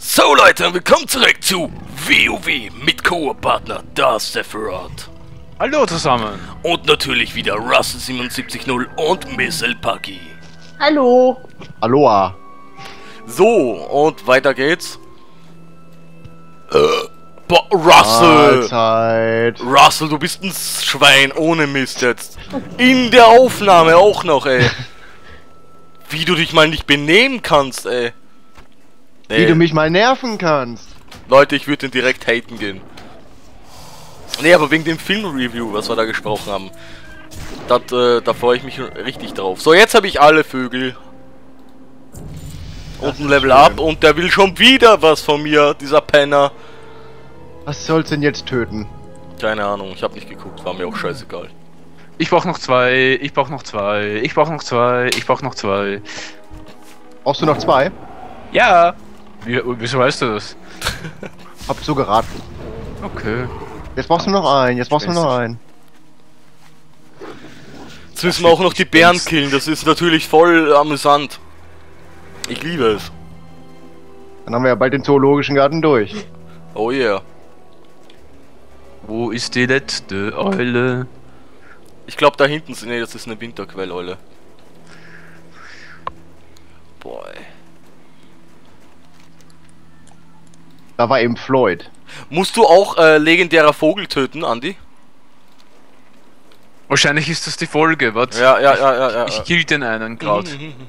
So Leute, willkommen zurück zu WoW mit Koop-Partner Darth Sephiroth. Hallo zusammen. Und natürlich wieder Russell770 und Miss Elpaki. Hallo. Aloha. So, und weiter geht's. Boah, Russell! Mahlzeit. Russell, du bist ein Schwein, ohne Mist jetzt. In der Aufnahme auch noch, ey. Wie du dich mal nicht benehmen kannst, ey. Wie du mich mal nerven kannst. Leute, ich würde den direkt haten gehen. Nee, aber wegen dem Film-Review, was wir da gesprochen haben. Da freue ich mich richtig drauf. So, jetzt habe ich alle Vögel. Und ein Level Up und der will schon wieder was von mir, dieser Penner. Was soll's denn jetzt töten? Keine Ahnung, ich habe nicht geguckt, war mir auch scheißegal. Ich brauch noch zwei, ich brauch noch zwei, ich brauch noch zwei, ich brauch noch zwei. Brauchst du noch zwei? Ja! Wieso weißt du das? Hab so geraten. Okay. Jetzt brauchst du noch einen, jetzt brauchst du noch einen. Jetzt müssen wir auch noch die Bären killen, das ist natürlich voll amüsant. Ich liebe es. Dann haben wir ja bald den zoologischen Garten durch. Oh yeah. Wo ist die letzte Eule? Ich glaube da hinten sind, nee, das ist eine Winterquelleule. Boah, ey. Da war eben Floyd. Musst du auch legendärer Vogel töten, Andi? Wahrscheinlich ist das die Folge, was? Ja. Ich kill den einen gerade.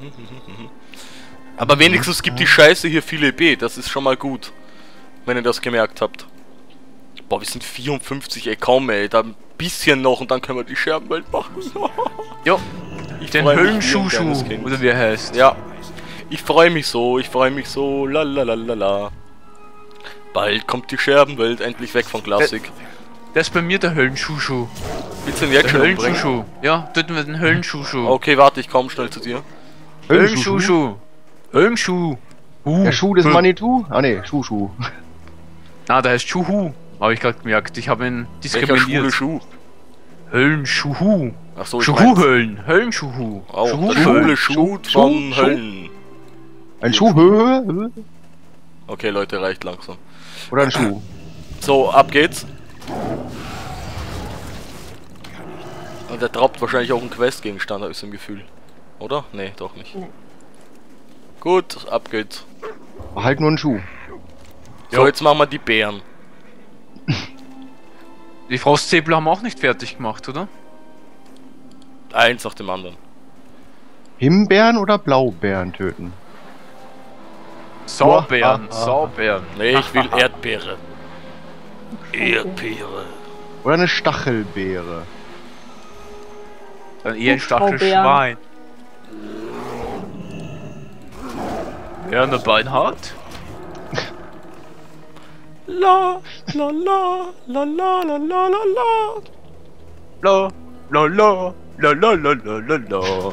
Aber wenigstens gibt die Scheiße hier viele B, das ist schon mal gut. Wenn ihr das gemerkt habt. Boah, wir sind 54, ey, kaum, ey. Da ein bisschen noch und dann können wir die Scherbenwelt machen. Ja, Ich den freu mich wie ein Höllenschuschu, kleines Kind. oder wie er heißt. Ja. Ich freue mich so, lalalala. Bald kommt die Scherbenwelt endlich weg von Klassik. Der ist bei mir der Höllenschuschu. Willst du den jetzt Der schon umbringen? Höllenschuschu. Ja, töten wir den Höllenschuschu. Okay, warte, ich komme schnell zu dir. Höllenschuschu. Höllenschuh. Der Schuh des Manitou? Ah ne, Schuh. Ah, der heißt Schuhu. Habe ich gerade gemerkt. Ich habe ihn Welcher schwule diskriminiert. Schuh? Höllenschuhu. Achso, ich Schuhu-Höllen. Höllenschuhu. auch der schwule Schuhu-Höllen. Schuh von Höllen. Ein Schuh? Okay, Leute, reicht langsam. Oder ein Schuh? So, ab geht's. Und der droppt wahrscheinlich auch einen Questgegenstand, habe ich so ein Gefühl. Oder? Nee, doch nicht. Nee. Gut, ab geht's. War halt nur ein Schuh. So, Ja. jetzt machen wir die Bären. Die Frostsäbel haben auch nicht fertig gemacht, oder? Eins nach dem anderen. Himbeeren oder Blaubeeren töten? Saubeeren. Ah. Nee, ich will Erdbeere. Erdbeere. Oder eine Stachelbeere? Dann eher ein Hubschrauber. Stachelschwein. Ja, eine Beinhard. La la la la la la la la la. La la la la la la la la la.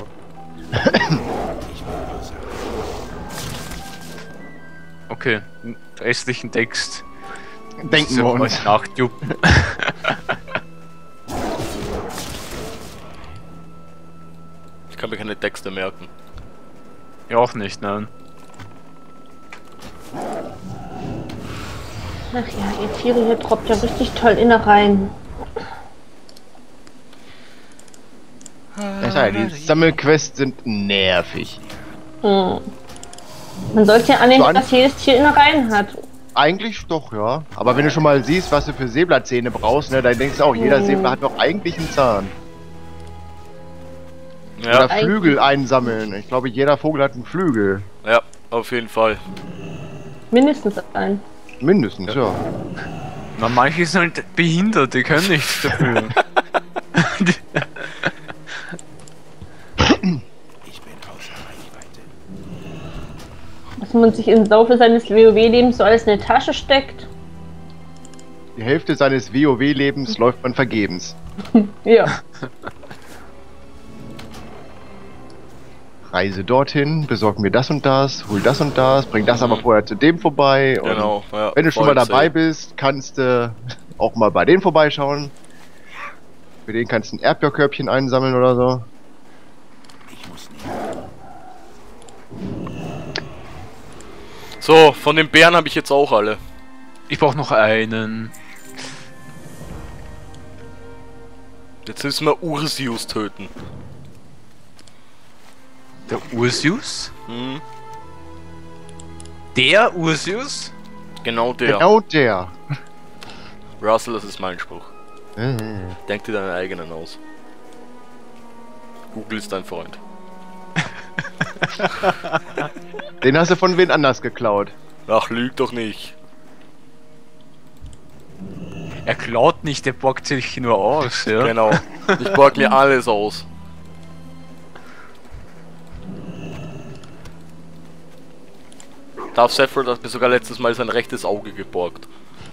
Okay, den restlichen Text Denken wir uns. nachjucken. Ich kann mir keine Texte merken. Ja, auch nicht, nein. Ach ja, ihr Tiere hier droppt ja richtig toll Innereien. Die Sammelquests sind nervig. Man sollte ja annehmen, So an- dass jedes Tier Innereien hat. Eigentlich doch, ja. Aber wenn du schon mal siehst, was du für Säblerzähne brauchst, ne, dann denkst du auch, jeder Säbler hat doch eigentlich einen Zahn. Ja, Oder Flügel einsammeln. Ich glaube, jeder Vogel hat einen Flügel. ja, auf jeden Fall. Mindestens ein. Mindestens, ja. Na, manche sind halt behindert, die können nichts dafür. Dass man sich im Laufe seines WoW-Lebens so alles in die Tasche steckt. Die Hälfte seines WoW-Lebens läuft man vergebens. Ja. Reise dorthin, besorg mir das und das, hol das und das, bring das aber vorher zu dem vorbei. Und Genau. Ja, wenn du schon mal voll dabei safe. bist, kannst du auch mal bei denen vorbeischauen. Für den kannst du ein Erdbeerkörbchen einsammeln oder so. So, von den Bären habe ich jetzt auch alle. Ich brauche noch einen. Jetzt müssen wir Ursius töten. Der Ursius? Hm, Der Ursius? genau der. Genau der. Russell, das ist mein Spruch. Denk dir deinen eigenen aus. Google ist dein Freund. Den hast du von wen anders geklaut. Ach, lüg doch nicht. Er klaut nicht, der borgt sich nur aus, ja? Genau. Ich borg mir alles aus. Darth Sephiroth hat mir sogar letztes Mal sein rechtes Auge geborgt.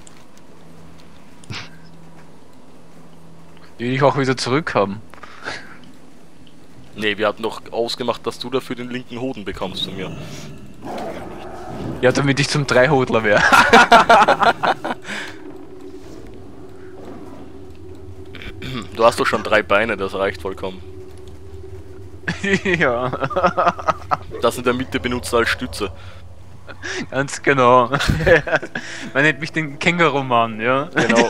Die will ich auch wieder zurückhaben. Nee, wir hatten doch ausgemacht, dass du dafür den linken Hoden bekommst von mir. Ja, damit ich zum Dreihodler wäre. Du hast doch schon 3 Beine, das reicht vollkommen. Ja, Das in der Mitte benutzt als Stütze. ganz genau. Man nennt mich den Känguru-Mann, ja? Genau.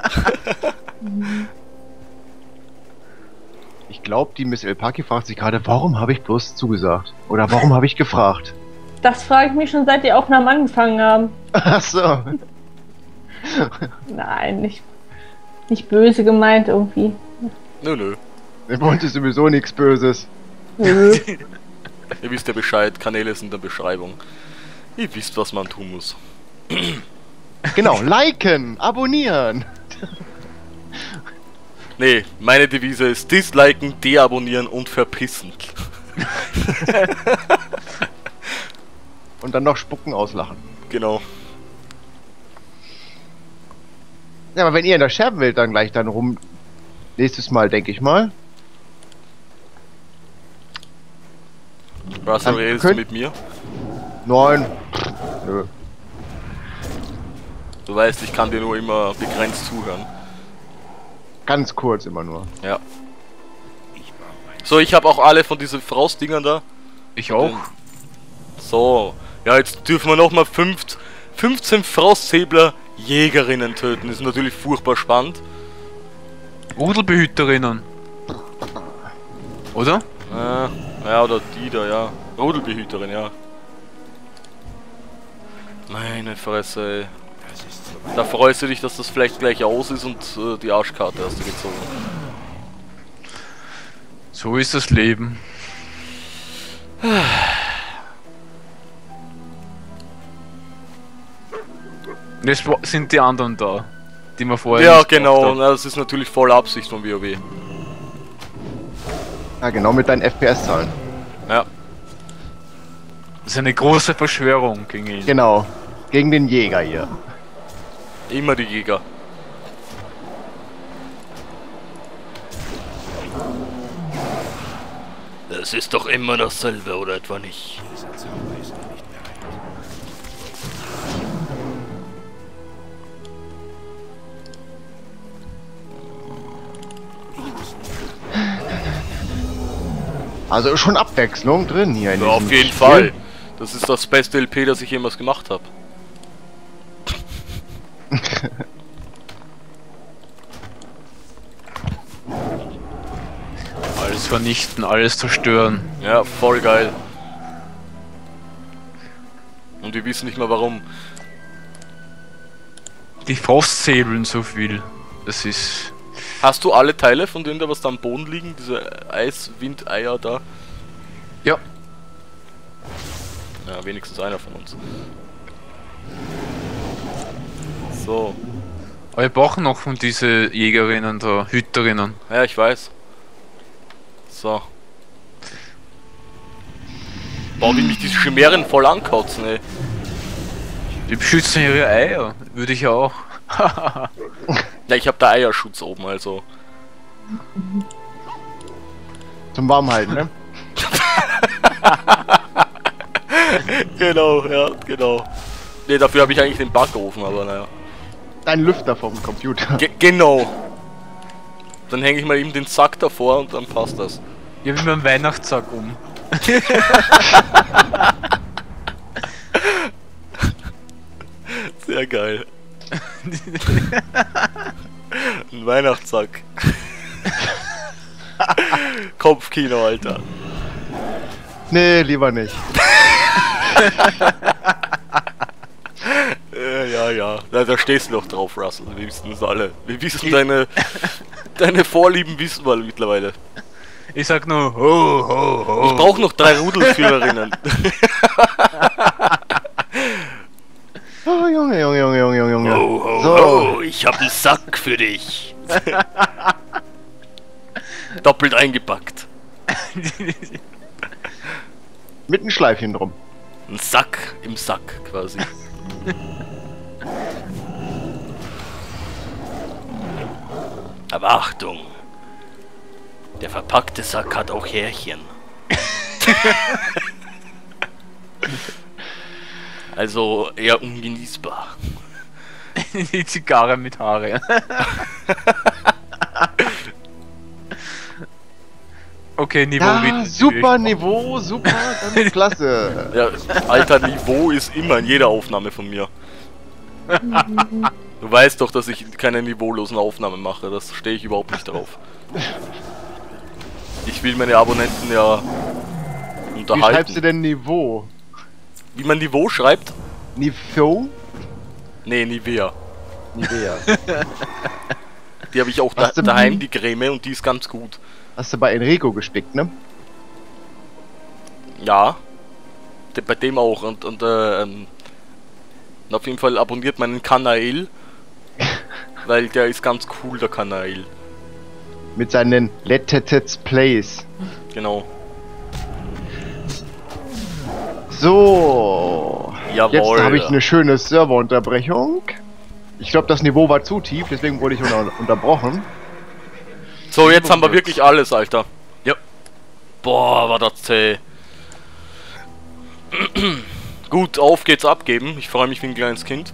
Ich glaube, die Miss Elpaki fragt sich gerade, warum habe ich bloß zugesagt? Oder warum habe ich gefragt? Das frage ich mich schon, seit die Aufnahmen angefangen haben. Achso. Nein, nicht böse gemeint irgendwie. Nö, nö. Er wollte sowieso nichts Böses. Nö. Ihr wisst ja Bescheid, Kanäle sind in der Beschreibung. Ihr wisst, was man tun muss. Genau, liken, abonnieren. Nee, meine Devise ist disliken, deabonnieren und verpissen. Und dann noch spucken, auslachen. Genau. Ja, aber wenn ihr in der Scherbenwelt dann gleich dann rum... Nächstes Mal, denke ich mal. Russell, redest du mit mir? Nein. Nö. Du weißt, ich kann dir nur immer begrenzt zuhören. Ganz kurz immer nur. Ja. So, ich habe auch alle von diesen Faustdingern da. Ich auch. So. Ja, jetzt dürfen wir nochmal 15 Faustzäbler Jägerinnen töten. Ist natürlich furchtbar spannend. Rudelbehüterinnen. Oder? Ja, oder die da, ja. Rudelbehüterin, ja. Meine Fresse, ey. Da freust du dich, dass das vielleicht gleich aus ist und die Arschkarte hast du gezogen. So ist das Leben. Jetzt sind die anderen da, die wir vorher Ja, nicht genau. gemacht haben. Na, das ist natürlich voll Absicht von WoW. Ja, genau mit deinen FPS-Zahlen. Ja. Das ist eine große Verschwörung gegen ihn. Genau. Gegen den Jäger hier. Immer die Jäger. Es ist doch immer dasselbe, oder etwa nicht? Also schon Abwechslung drin hier in Ja, auf diesem jeden Spiel. Fall. Das ist das beste LP, das ich jemals gemacht habe. Alles vernichten, alles zerstören. Ja, voll geil. Und wir wissen nicht mehr warum. Die Frostsäbeln so viel. Das ist... Hast du alle Teile von denen da, was da am Boden liegen? Diese Eiswindeier da? Ja. Ja, wenigstens einer von uns. So. Aber wir brauchen noch von diese Jägerinnen da, Hüterinnen. Ja, ich weiß. So. Boah, wie mich diese Chimären voll ankotzen, ey. Die beschützen ihre Eier. Würde ich auch. Ja, ich hab da Eierschutz oben, also. Zum Warmhalten, ne? Genau, ja, genau. Ne, dafür habe ich eigentlich den Backofen, aber naja. Dein Lüfter vom Computer. Genau. Dann hänge ich mal eben den Sack davor und dann passt das. Ich habe immer einen Weihnachtssack um. Sehr geil. Ein Weihnachtssack. Kopfkino, Alter. Nee, lieber nicht. Ja. Da stehst du doch drauf, Russell. Wir wissen es alle. Wir wissen deine Vorlieben wissen wir mittlerweile. Ich sag nur ho, ho, ho. Ich brauche noch 3 Rudelführerinnen. Oh, Junge. Ho, ho, So. ho, ich hab einen Sack für dich. Doppelt eingepackt. Mit einem Schleifchen drum. Ein Sack im Sack quasi. Aber Achtung! Der verpackte Sack hat auch Härchen. Also eher ungenießbar. Die Zigarre mit Haare. Okay, Niveau Ja, wird super Niveau, super, ganz klasse. Ja, alter, Niveau ist immer in jeder Aufnahme von mir. Du weißt doch, dass ich keine niveaulosen Aufnahmen mache, das stehe ich überhaupt nicht drauf. Ich will meine Abonnenten ja Wie unterhalten. schreibst du denn Niveau? Wie man Niveau schreibt? Niveau? Nee, Nivea. Nivea. Die habe ich auch Hast du- daheim, die Creme, und die ist ganz gut. Hast du bei Enrico gespickt, ne? Ja. Bei dem auch und auf jeden Fall abonniert meinen Kanal. Weil der ist ganz cool, der Kanal. Mit seinen Let's Plays. Genau. So. Jawohl. Jetzt habe ich eine schöne Serverunterbrechung. Ich glaube, das Niveau war zu tief, deswegen wurde ich unterbrochen. So, jetzt haben wir wirklich alles, Alter. Ja. Boah, war das zäh. Gut, auf geht's abgeben. Ich freue mich wie ein kleines Kind.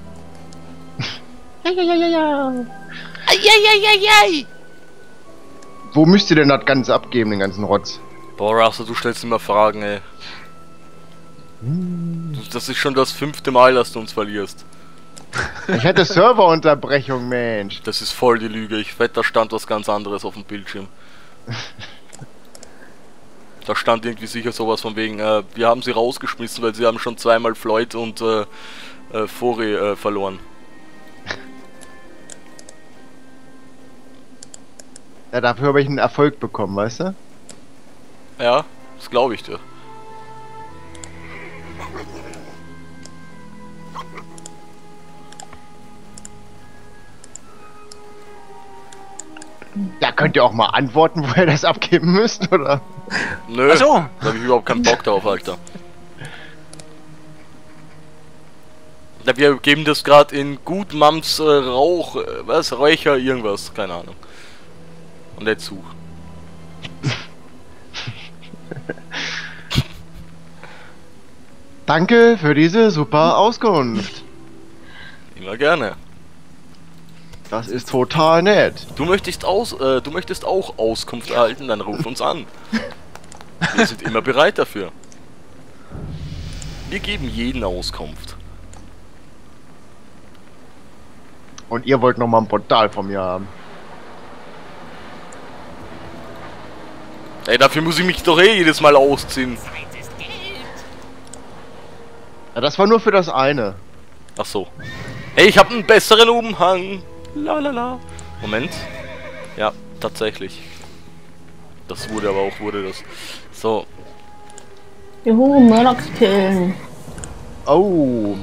Wo müsst ihr denn das Ganze abgeben, den ganzen Rotz? Boah, Russell, du stellst immer Fragen, ey. Das ist schon das 5. Mal, dass du uns verlierst. Ich hatte Serverunterbrechung, Mensch. Das ist voll die Lüge. Ich wette, da stand was ganz anderes auf dem Bildschirm. Da stand irgendwie sicher sowas von wegen, wir haben sie rausgeschmissen, weil sie haben schon zweimal Floyd und Fori verloren. Ja, dafür habe ich einen Erfolg bekommen, weißt du? Ja, das glaube ich dir. Ja, könnt ihr auch mal antworten, wo ihr das abgeben müsst, oder? Nö, Ach so. da habe ich überhaupt keinen Bock drauf, Alter. Ja, wir geben das gerade in Gutmams Rauch, was, Räucher, irgendwas, keine Ahnung. Und jetzt such. Danke für diese super Auskunft. Immer gerne. Das ist total nett. Du möchtest auch Auskunft erhalten, dann ruf uns an. Wir sind immer bereit dafür. Wir geben jeden Auskunft. Und ihr wollt nochmal ein Portal von mir haben. Ey, dafür muss ich mich doch eh jedes Mal ausziehen. Ja, das war nur für das eine. Ach so. Ey, ich habe einen besseren Umhang. Lalala. Moment. Ja, tatsächlich. Das wurde aber auch, das. So. Juhu, Murlocs killen. Oh.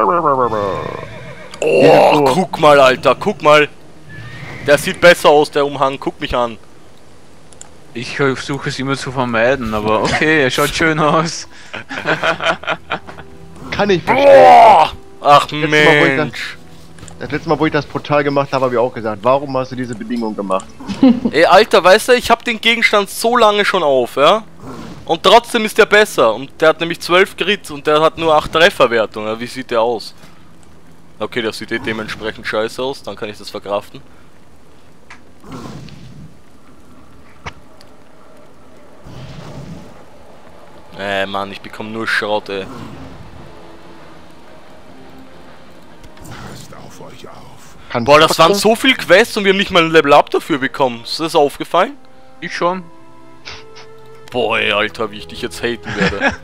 Oh, guck mal, Alter, guck mal. Der sieht besser aus, der Umhang. Guck mich an. Ich versuche es immer zu vermeiden, aber okay, er schaut schön aus. Kann ich verstehen. Boah! Ach Letztes Mal, wo ich Mensch. Das letzte Mal, wo ich das Portal gemacht habe, habe ich auch gesagt, warum hast du diese Bedingung gemacht? Ey, Alter, weißt du, ich habe den Gegenstand so lange schon auf, ja? Und trotzdem ist der besser. Und der hat nämlich 12 Crit und der hat nur 8 Trefferwertung. Ja, wie sieht der aus? Okay, das sieht eh dementsprechend scheiße aus. Dann kann ich das verkraften. Mann, ich bekomme nur Schrott, ey. Kannst Boah, du das waren trotzdem- so viel Quests und wir haben nicht mal ein Level Up dafür bekommen. Ist das aufgefallen? Ich schon. Boah, ey, Alter, wie ich dich jetzt haten werde.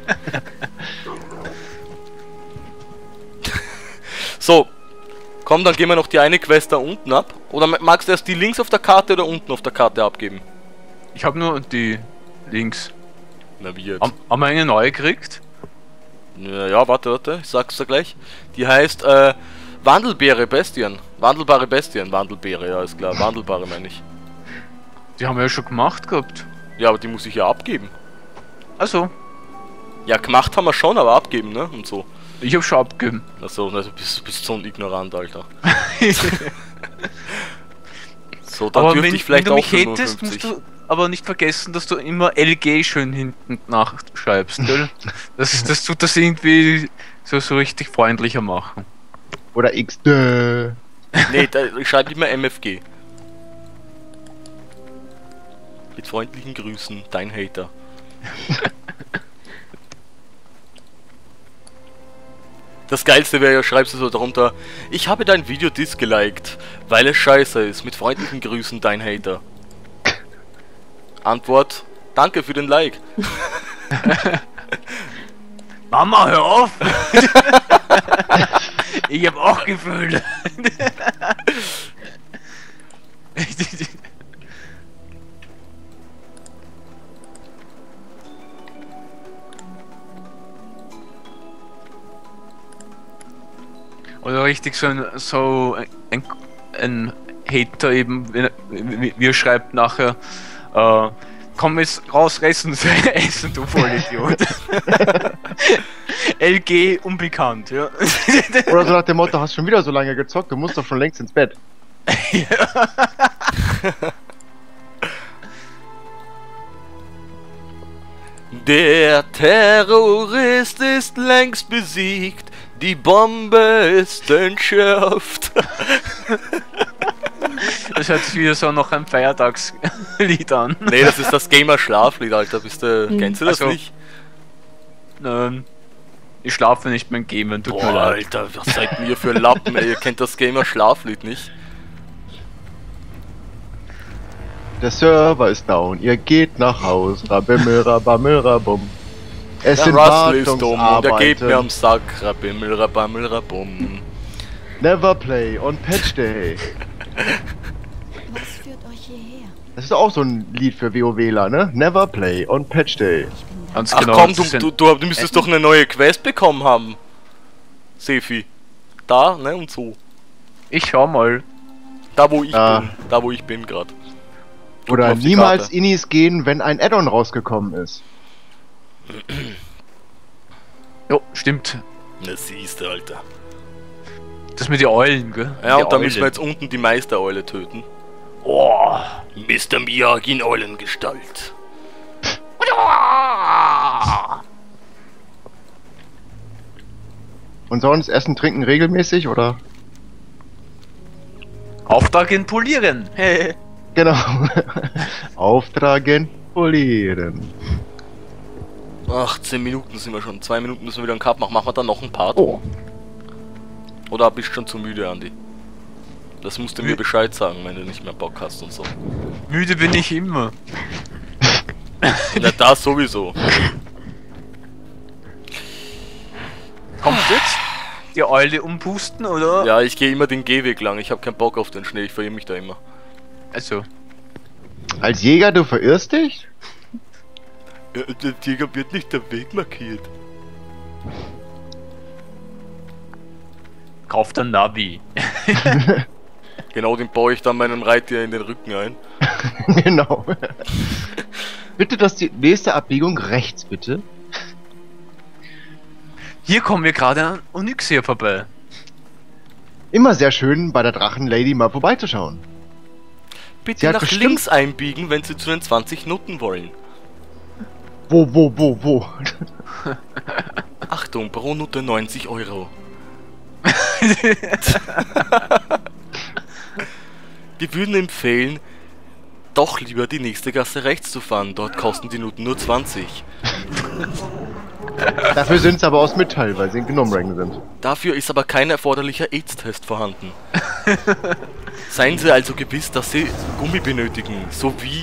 So. Komm, dann gehen wir noch die eine Quest da unten ab. Oder magst du erst die links auf der Karte oder unten auf der Karte abgeben? Ich habe nur die links. Na wie jetzt? Haben wir eine neue gekriegt? Ja, warte, ich sag's dir gleich. Die heißt, Wandelbeere Bestien. Wandelbare Bestien, Wandelbeere, ja, ist klar. Wandelbare meine ich. Die haben wir ja schon gemacht gehabt. Ja, aber die muss ich ja abgeben. Also, Ja, gemacht haben wir schon, aber abgeben, ne? Und so. ich habe schon abgegeben. Also, du bist so ein Ignorant, Alter. So, dann Aber dürfte wenn, ich vielleicht wenn du auch mich hatest, 55. musst du aber nicht vergessen, dass du immer LG schön hinten nachschreibst, gell? Das tut das irgendwie so richtig freundlicher machen. Oder X. Nee, ich schreibe immer MFG. Mit freundlichen Grüßen, dein Hater. Das Geilste wäre ja, schreibst du so darunter: Ich habe dein Video disgeliked, weil es scheiße ist. Mit freundlichen Grüßen, dein Hater. Antwort: Danke für den Like. Mama, hör auf! Ich hab auch Gefühle. Oder richtig ein Hater eben, wie er schreibt nachher, komm jetzt raus, essen, essen, du Vollidiot. LG unbekannt, ja. Oder so nach dem Motto, hast schon wieder so lange gezockt, du musst doch schon längst ins Bett. Der Terrorist ist längst besiegt. Die Bombe ist entschärft. Das hört sich wieder so noch ein Feiertagslied an. Nee, das ist das Gamer-Schlaflied, Alter. Kennst du das Also, nicht? Ich schlafe nicht beim Gamen, tut mir Boah, leid. Alter, was seid ihr für Lappen, ey? Ihr kennt das Gamer-Schlaflied nicht? Der Server ist down, ihr geht nach Haus, rabimmel, rabammel, rabum. Es Der sind Russell ist dumm und er geht mir am Wartungsarbeiten. Sack. Rabimmel, rabammel, rabum. Never play on Patch Day. Was führt euch hierher? Das ist auch so ein Lied für WoWler, ne? Never play on Patch Day. Ganz Ach genau, komm, das sind- du müsstest doch eine neue Quest bekommen haben. Sefi. Da, ne, und so. Ich schau mal. Da wo ich Ah. bin. Da wo ich bin gerade. Oder auf die niemals Karte. Innis gehen, wenn ein Add-on rausgekommen ist. Jo, stimmt. Na siehste, Alter. Das mit den Eulen, gell? Ja, Die und da müssen wir Eulen. jetzt unten die Meistereule töten. Oh. Mr. Miyagi in Eulengestalt. Und sonst Essen, Trinken regelmäßig, oder? Auftrag in Polieren. Genau. Auftragen, polieren. 18 Minuten sind wir schon. 2 Minuten müssen wir wieder einen Cut machen. Machen wir dann noch einen Part? Oh. Oder bist du schon zu müde, Andi? Das musst du mir Bescheid sagen, wenn du nicht mehr Bock hast und so. Müde bin ich immer. Na, das sowieso. Kommt jetzt? Die Eule umpusten, oder? Ja, ich gehe immer den Gehweg lang. Ich habe keinen Bock auf den Schnee. Ich verirre mich da immer. Also. Als Jäger, du verirrst dich? Der Tiger wird nicht der Weg markiert. Kauft ein Navi. Genau, den baue ich dann meinem Reittier in den Rücken ein. Genau. Bitte, dass die nächste Abbiegung rechts, bitte. Hier kommen wir gerade an Onyxia vorbei. Immer sehr schön, bei der Drachenlady mal vorbeizuschauen. Sie Bitte hat nach bestimmt- links einbiegen, wenn Sie zu den 20 Nutten wollen. Wo? Achtung, pro Nutte 90 €. Wir würden empfehlen, doch lieber die nächste Gasse rechts zu fahren. Dort kosten die Nutten nur 20. Dafür sind sie aber aus Metall, weil sie in Gnome-Rang sind. Dafür ist aber kein erforderlicher AIDS-Test vorhanden. Seien Sie also gewiss, dass Sie Gummi benötigen, sowie...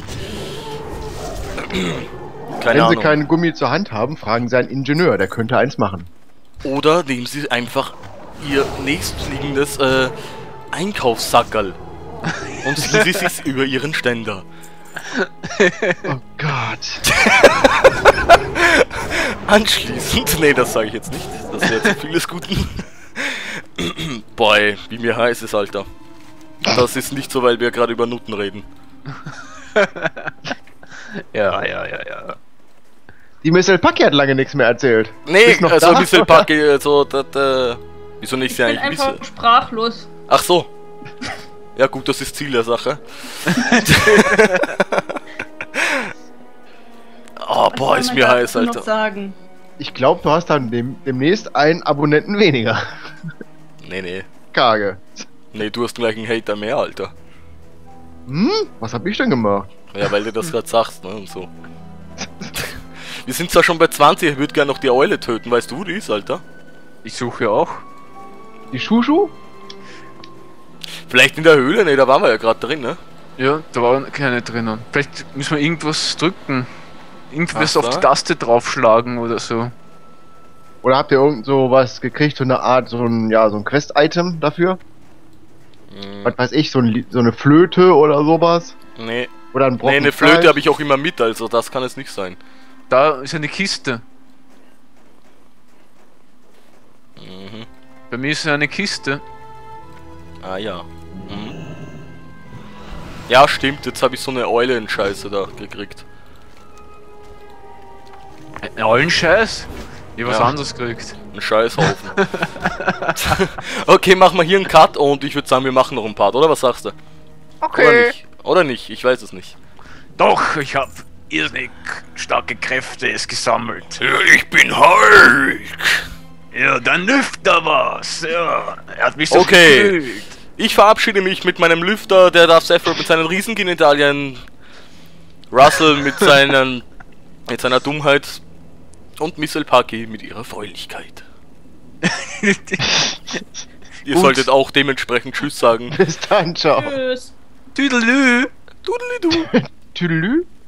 Keine Wenn sie Ahnung. keinen Gummi zur Hand haben, fragen sie einen Ingenieur, der könnte eins machen. Oder nehmen Sie einfach Ihr nächstliegendes Einkaufssackerl und ziehen Sie es über Ihren Ständer. Oh Gott. Anschließend... Nee, das sage ich jetzt nicht. Das wäre zu vieles Guten. Boy, wie mir heiß ist, Alter. Das ist nicht so, weil wir gerade über Nutten reden. Ja. Die Missile Paki hat lange nichts mehr erzählt. Nee, Bist noch also da? ein bisschen Packe, also das, wieso nicht Ich bin eigentlich ein einfach bisschen... sprachlos. Ach so. Ja gut, das ist Ziel der Sache. Oh, boah, Was ist soll mir man heiß, dazu noch Alter. sagen? Ich glaube, du hast dann demnächst einen Abonnenten weniger. Nee. Karge. Nee, du hast gleich einen Hater mehr, Alter. Hm? Was hab ich denn gemacht? Ja, weil du das gerade sagst, ne, und so. Wir sind zwar schon bei 20, ich würde gerne noch die Eule töten, weißt du, wo die ist, Alter? Ich suche auch. Die Schuschu? Vielleicht in der Höhle, ne, da waren wir ja gerade drin, ne? Ja, da war keine drinnen. Vielleicht müssen wir irgendwas drücken. Irgendwas Ach auf so. die Taste draufschlagen oder so. Oder habt ihr irgend so was gekriegt, so eine Art, so ein Quest-Item dafür? Was weiß ich, so eine Flöte oder sowas? Nee. Oder ein Brocken Nee, eine Flöte habe ich auch immer mit, also das kann es nicht sein. Da ist eine Kiste. Mhm. Bei mir ist eine Kiste. Ah ja. Mhm. Ja, stimmt, jetzt habe ich so eine Eulen-Scheiße da gekriegt. Ein Eulenscheiß? Ich hab was Ja. anderes gekriegt. Ein Scheißhaufen. Okay, machen wir hier einen Cut und ich würde sagen, wir machen noch einen Part, oder? Was sagst du? Oder nicht? Oder nicht? Ich weiß es nicht. Doch, ich hab irrsinnig starke Kräfte es gesammelt. Ich bin Hulk! Ja, dann lüft da was. Ja, er hat mich so Okay. gekriegt. Ich verabschiede mich mit meinem Lüfter, der darf Sephiroth mit seinen Riesengenitalien, Russell mit seiner Dummheit und Missile Paki mit ihrer Fäulichkeit. Ihr Und- solltet auch dementsprechend Tschüss sagen. Bis dann, ciao. Tschüss. Tüdelü. Dudelidu. Tüdelü?